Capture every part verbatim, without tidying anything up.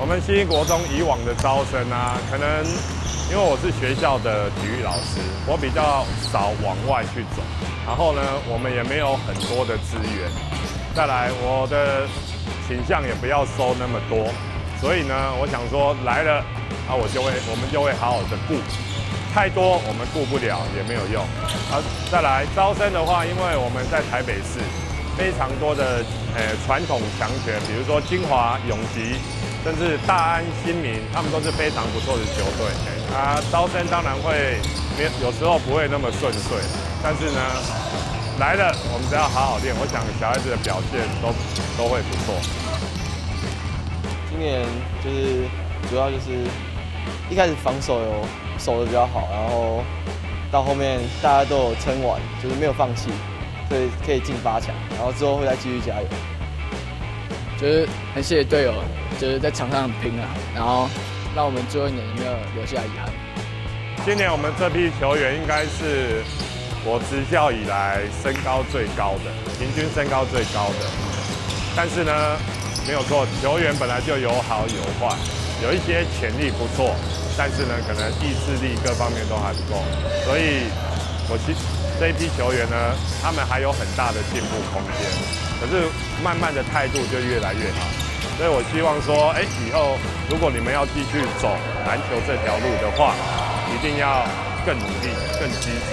我们新一国中以往的招生啊，可能因为我是学校的体育老师，我比较少往外去走。然后呢，我们也没有很多的资源。再来，我的倾向也不要收那么多。所以呢，我想说来了，啊，我就会我们就会好好的顾。太多我们顾不了也没有用。啊，再来招生的话，因为我们在台北市非常多的呃传统强权，比如说金华、永吉。甚至大安、新民，他们都是非常不错的球队。啊，招生当然会没有时候不会那么顺遂，但是呢，来了我们只要好好练，我想小孩子的表现都都会不错。 今年就是主要就是一开始防守有守得比较好，然后到后面大家都有撑完，就是没有放弃，所以可以进八强，然后之后会再继续加油。 就是很谢谢队友，就是在场上拼啊，然后让我们最后一年没有留下遗憾。 今年我们这批球员应该是我执教以来身高最高的，平均身高最高的。但是呢，没有错，球员本来就有好有坏，有一些潜力不错，但是呢，可能意志力各方面都还不够。所以，我希这一批球员呢，他们还有很大的进步空间。可是慢慢的态度就越来越好，所以我希望说，哎，以后如果你们要继续走篮球这条路的话，一定要更努力、更积极。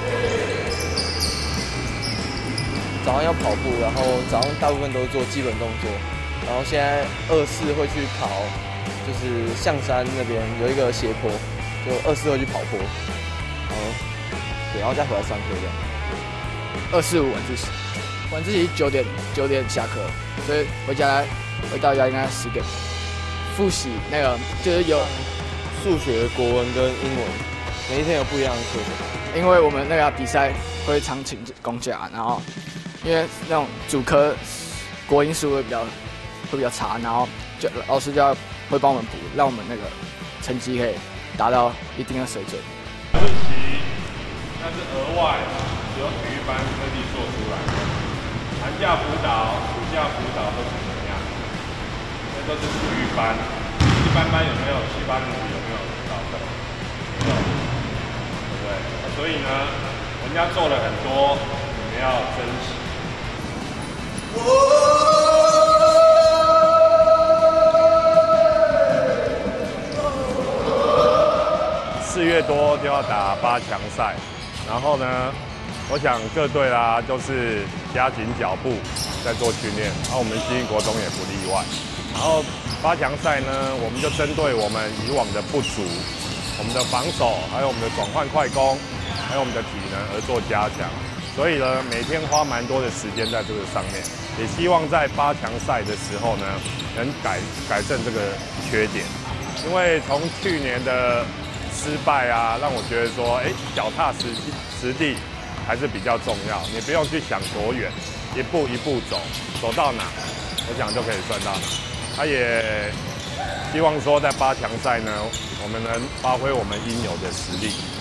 早上要跑步，然后早上大部分都是做基本动作，然后现在二四会去跑，就是象山那边有一个斜坡，就二四会去跑坡，然后对，然后再回来上课这样。 二四五晚自习。晚自习九点九点下课，所以回家回到家应该十点。复习那个就是有数学、国文跟英文，每一天有不一样的课程。 因为我们那个比赛会常请公假，然后因为那种主科国英数会比较会比较差，然后就老师就要会帮我们补，让我们那个成绩可以达到一定的水准。 复习那是额外由体育班特地做出来的。寒假辅导、暑假辅导都是怎么样？那都是体育班，一般班有没有？七八年级有没有导生？没有，对不对？所以呢，人家做了很多，你们要珍惜。四月多就要打八强赛，然后呢？我想各队啦都是加紧脚步在做训练，然后我们新一国中也不例外。然后八强赛呢，我们就针对我们以往的不足，我们的防守，还有我们的转换快攻，还有我们的体能而做加强。所以呢，每天花蛮多的时间在这个上面，也希望在八强赛的时候呢，能改改正这个缺点。因为从去年的失败啊，让我觉得说，哎，脚踏实地实地。还是比较重要，你不用去想多远，一步一步走，走到哪，我想就可以算到哪。他也希望说在八强赛呢，我们能发挥我们应有的实力。